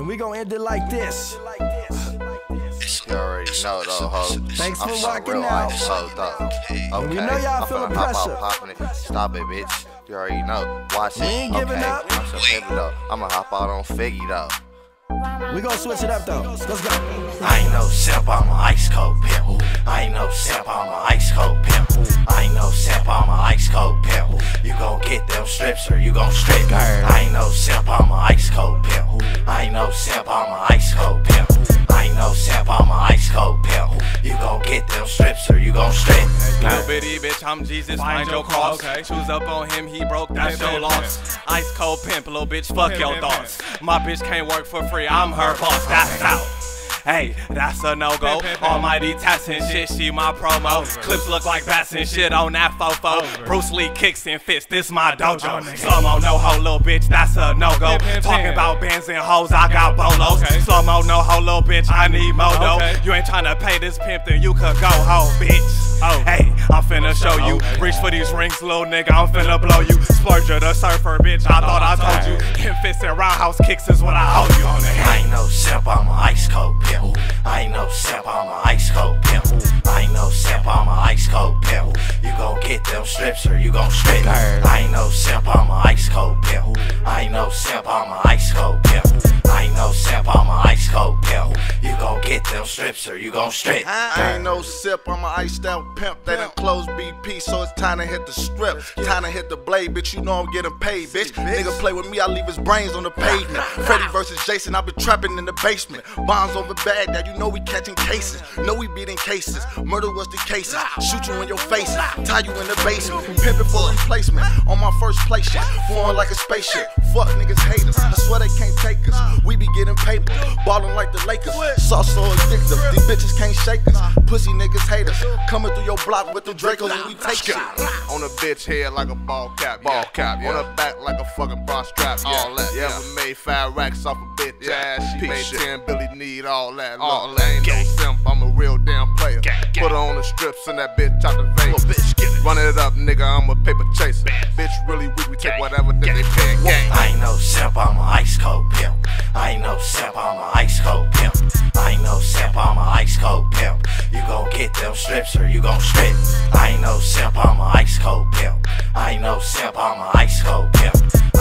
And we gonna end it like this. You already know though, ho. Thanks for I'm rocking real out. ice, ho, though. Okay. And we know y'all feeling I'm finna hop pressure. out popping it. Stop it, bitch. You already know. Watch it. We ain't giving okay. up. I'm so heavy though. I'ma hop out on Figgy though. We gonna switch it up though. Let's go. I ain't no simp, I'm a ice cold pimp. I ain't no simp, I'm a ice cold pimp. I ain't no simp, I'm a ice cold pimp. You gon' get them strips or you gon' strip. I ain't no simp, I'm a ice cold pimp. I ain't no simp, I'm a ice cold pimp. I ain't no simp, I'm a ice cold pimp. You gon' get them strips or you gon' strip. Little bitty bitch, I'm Jesus, find your cross. Choose up on him, he broke, that's your loss. Ice cold pimp, little bitch, fuck your thoughts. My bitch can't work for free, I'm her boss, that's out. Hey, that's a no-go. Almighty tats and shit, she my promo. Clips look like bats and shit on that fofo. Bruce Lee kicks and fists, this my dojo. Slow-mo, no ho, little bitch, that's a no-go. Talking about bands and hoes, I got bolos. Slow-mo, no ho, little bitch, I need modo. You ain't tryna pay this pimp, then you could go ho, bitch. Hey, I'm finna show you. Reach for these rings, little nigga, I'm finna blow you. Splurger the surfer, bitch, I thought I told you. Him fists and roundhouse kicks is what I owe you on it. I ain't no simp, I'm a ice cold pimp. I ain't no simp, I'm a ice cold pimp. I ain't no simp, I'm a ice cold pimp. You gon' get them strips or you gon' strip. I ain't no simp, I'm a ice cold pimp. I ain't no simp, I'm a ice cold pimp. I ain't no simp, I'm a ice cold pimp. You gon' get them strips or you gon' strip. I ain't no sip, I'm a iced out pimp. They done closed BP, so it's time to hit the strip. Time to hit the blade, bitch, you know I'm getting paid, bitch. Nigga play with me, I leave his brains on the pavement. Freddy versus Jason, I been trapping in the basement. Bombs over Baghdad, you know we catching cases. Know we beating cases, murder was the cases. Shoot you in your face, tie you in the basement. Pimpin' for replacement, on my first place shit. Flying like a spaceship, fuck niggas haters. I swear they can't take us, we be getting paper. Ballin' like the Lakers, sauce so addictive. These bitches can't shake us, pussy niggas hate us. Coming through your block with the Dracos and we take shit. On a bitch head like a ball cap, yeah. On her back like a fucking bra strap, yeah. All that, yeah. Ever made 5 racks off a bitch ass, she made 10 Billy need all that. All that. Ain't no simp, I'm a real damn player. Put her on the strips and that bitch out the vein. Run it up, nigga, I'm a paper chaser. Bitch really weak, we take whatever that they pay. I ain't no simp, I'm a ice cold pimp. I ain't no simp, I'm a ice cold pimp. I ain't no simp, I'm a ice cold pimp. You gon' get them strips or you gon' strip. I ain't no simp, I'm a ice cold pimp. I ain't no simp, I'm a ice cold pimp.